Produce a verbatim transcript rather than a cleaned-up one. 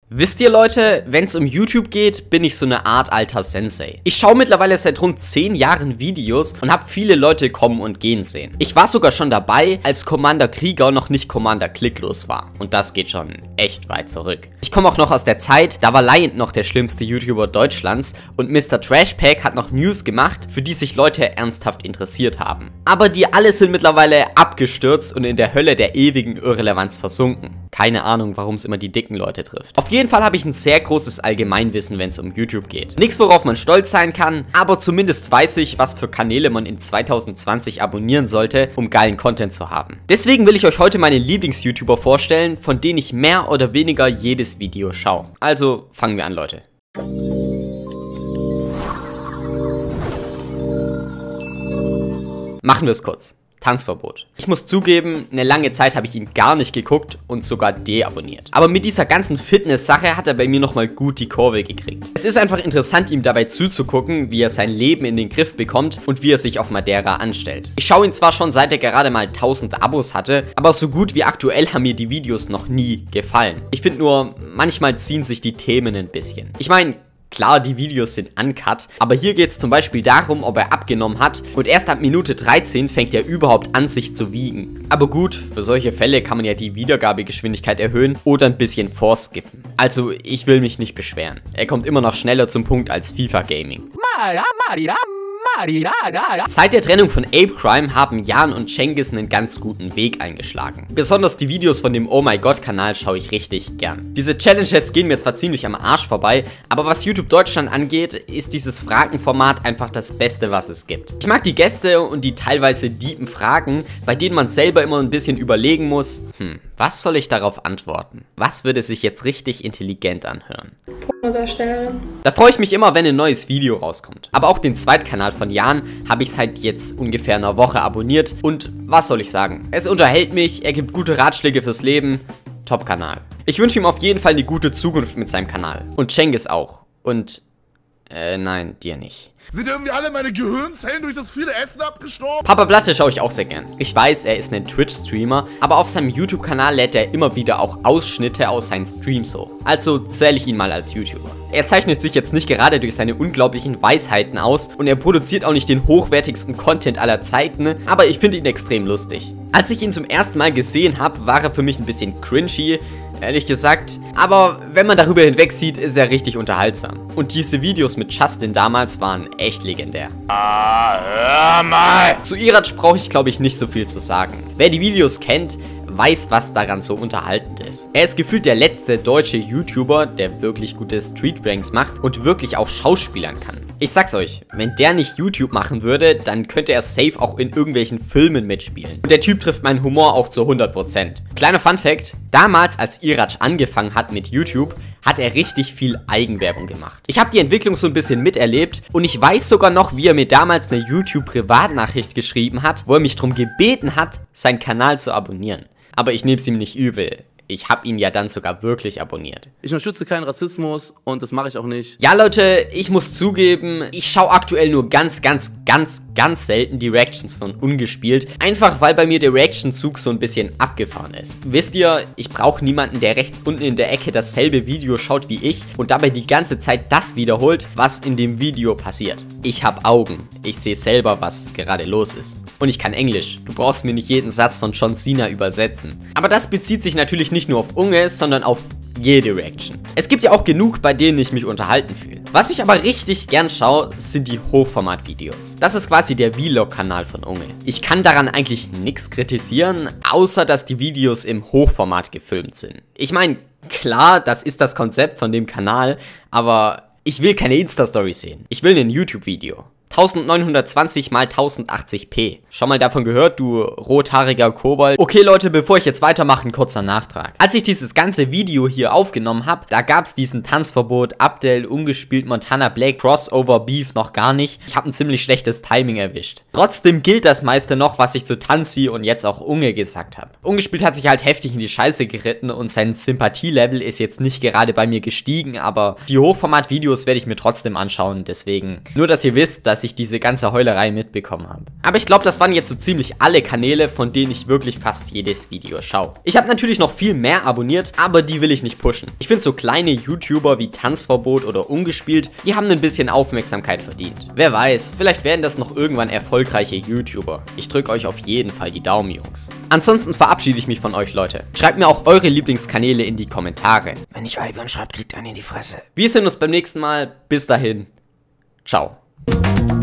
Wisst ihr Leute, wenn es um YouTube geht, bin ich so eine Art alter Sensei. Ich schaue mittlerweile seit rund zehn Jahren Videos und habe viele Leute kommen und gehen sehen. Ich war sogar schon dabei, als Commander Krieger noch nicht Commander Klicklos war. Und das geht schon echt weit zurück. Ich komme auch noch aus der Zeit, da war Liant noch der schlimmste YouTuber Deutschlands und Mister Trashpack hat noch News gemacht, für die sich Leute ernsthaft interessiert haben. Aber die alle sind mittlerweile abgestürzt und in der Hölle der ewigen Irrelevanz versunken. Keine Ahnung, warum es immer die dicken Leute trifft. Auf jeden Fall habe ich ein sehr großes Allgemeinwissen, wenn es um YouTube geht. Nichts, worauf man stolz sein kann, aber zumindest weiß ich, was für Kanäle man in zweitausendzwanzig abonnieren sollte, um geilen Content zu haben. Deswegen will ich euch heute meine Lieblings-YouTuber vorstellen, von denen ich mehr oder weniger jedes Video schaue. Also fangen wir an, Leute. Machen wir es kurz. Tanzverbot. Ich muss zugeben, eine lange Zeit habe ich ihn gar nicht geguckt und sogar deabonniert. Aber mit dieser ganzen Fitness-Sache hat er bei mir nochmal gut die Kurve gekriegt. Es ist einfach interessant, ihm dabei zuzugucken, wie er sein Leben in den Griff bekommt und wie er sich auf Madeira anstellt. Ich schaue ihn zwar schon seit er gerade mal tausend Abos hatte, aber so gut wie aktuell haben mir die Videos noch nie gefallen. Ich finde nur, manchmal ziehen sich die Themen ein bisschen. Ich meine, klar, die Videos sind uncut, aber hier geht es zum Beispiel darum, ob er abgenommen hat und erst ab Minute dreizehn fängt er überhaupt an, sich zu wiegen. Aber gut, für solche Fälle kann man ja die Wiedergabegeschwindigkeit erhöhen oder ein bisschen vorskippen. Also, ich will mich nicht beschweren. Er kommt immer noch schneller zum Punkt als FIFA Gaming. Seit der Trennung von Apecrime haben Jan und Cengiz einen ganz guten Weg eingeschlagen. Besonders die Videos von dem Oh My God Kanal schaue ich richtig gern. Diese Challenges gehen mir zwar ziemlich am Arsch vorbei, aber was YouTube Deutschland angeht, ist dieses Fragenformat einfach das Beste, was es gibt. Ich mag die Gäste und die teilweise deepen Fragen, bei denen man selber immer ein bisschen überlegen muss, hm, was soll ich darauf antworten? Was würde sich jetzt richtig intelligent anhören? Da freue ich mich immer, wenn ein neues Video rauskommt. Aber auch den Zweitkanal von Jan habe ich seit jetzt ungefähr einer Woche abonniert und was soll ich sagen? Es unterhält mich, er gibt gute Ratschläge fürs Leben. Top-Kanal. Ich wünsche ihm auf jeden Fall eine gute Zukunft mit seinem Kanal. Und Cengiz auch. Und, äh, nein, dir nicht. Sind irgendwie alle meine Gehirnzellen durch das viele Essen abgestorben? Papa Blatte schaue ich auch sehr gern. Ich weiß, er ist ein Twitch-Streamer, aber auf seinem YouTube-Kanal lädt er immer wieder auch Ausschnitte aus seinen Streams hoch. Also zähle ich ihn mal als YouTuber. Er zeichnet sich jetzt nicht gerade durch seine unglaublichen Weisheiten aus und er produziert auch nicht den hochwertigsten Content aller Zeiten, aber ich finde ihn extrem lustig. Als ich ihn zum ersten Mal gesehen habe, war er für mich ein bisschen cringy, ehrlich gesagt, aber wenn man darüber hinweg sieht, ist er richtig unterhaltsam. Und diese Videos mit Justin damals waren echt legendär. Ah, hör mal! Zu Irac brauche ich, glaube ich, nicht so viel zu sagen. Wer die Videos kennt, weiß, was daran so unterhaltend ist. Er ist gefühlt der letzte deutsche YouTuber, der wirklich gute Street-Ranks macht und wirklich auch schauspielern kann. Ich sag's euch, wenn der nicht YouTube machen würde, dann könnte er safe auch in irgendwelchen Filmen mitspielen. Und der Typ trifft meinen Humor auch zu hundert Prozent. Kleiner Fun-Fact, damals als Irac angefangen hat mit YouTube, hat er richtig viel Eigenwerbung gemacht. Ich habe die Entwicklung so ein bisschen miterlebt und ich weiß sogar noch, wie er mir damals eine YouTube-Privatnachricht geschrieben hat, wo er mich darum gebeten hat, seinen Kanal zu abonnieren. Aber ich nehme es ihm nicht übel. Ich habe ihn ja dann sogar wirklich abonniert. Ich unterstütze keinen Rassismus und das mache ich auch nicht. Ja Leute, ich muss zugeben, ich schaue aktuell nur ganz, ganz, ganz, ganz selten die Reactions von Ungespielt. Einfach weil bei mir der Reaction-Zug so ein bisschen abgefahren ist. Wisst ihr, ich brauche niemanden, der rechts unten in der Ecke dasselbe Video schaut wie ich und dabei die ganze Zeit das wiederholt, was in dem Video passiert. Ich habe Augen. Ich sehe selber, was gerade los ist. Und ich kann Englisch. Du brauchst mir nicht jeden Satz von John Cena übersetzen. Aber das bezieht sich natürlich nicht nur auf Unge, sondern auf jede Reaction. Es gibt ja auch genug, bei denen ich mich unterhalten fühle. Was ich aber richtig gern schaue, sind die Hochformat-Videos. Das ist quasi der Vlog-Kanal von Unge. Ich kann daran eigentlich nichts kritisieren, außer dass die Videos im Hochformat gefilmt sind. Ich meine, klar, das ist das Konzept von dem Kanal, aber ich will keine Insta-Story sehen. Ich will ein YouTube-Video. neunzehnhundertzwanzig mal tausendachtzig p. Schon mal davon gehört, du rothaariger Kobold? Okay Leute, bevor ich jetzt weitermache, ein kurzer Nachtrag. Als ich dieses ganze Video hier aufgenommen habe, da gab es diesen Tanzverbot, Abdel, Ungespielt, Montana Black, Crossover Beef noch gar nicht. Ich habe ein ziemlich schlechtes Timing erwischt. Trotzdem gilt das meiste noch, was ich zu Tanzi und jetzt auch Unge gesagt habe. Ungespielt hat sich halt heftig in die Scheiße geritten und sein Sympathielevel ist jetzt nicht gerade bei mir gestiegen, aber die Hochformat-Videos werde ich mir trotzdem anschauen, deswegen nur, dass ihr wisst, dass dass ich diese ganze Heulerei mitbekommen habe. Aber ich glaube, das waren jetzt so ziemlich alle Kanäle, von denen ich wirklich fast jedes Video schaue. Ich habe natürlich noch viel mehr abonniert, aber die will ich nicht pushen. Ich finde so kleine YouTuber wie Tanzverbot oder Ungespielt, die haben ein bisschen Aufmerksamkeit verdient. Wer weiß, vielleicht werden das noch irgendwann erfolgreiche YouTuber. Ich drücke euch auf jeden Fall die Daumen, Jungs. Ansonsten verabschiede ich mich von euch, Leute. Schreibt mir auch eure Lieblingskanäle in die Kommentare. Wenn ich Albion schreibt, kriegt ihr einen in die Fresse. Wir sehen uns beim nächsten Mal. Bis dahin. Ciao.